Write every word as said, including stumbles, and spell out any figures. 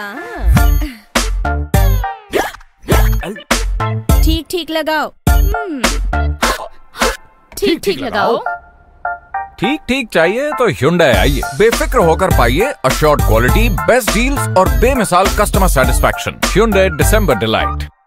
ठीक ठीक लगाओ। ठीक ठीक लगाओ। ठीक ठीक चाहिए तो Hyundai आइए, बेफिक्र होकर पाइए अश्योर्ड क्वालिटी, बेस्ट डील्स और बेमिसाल customer satisfaction. Hyundai December delight.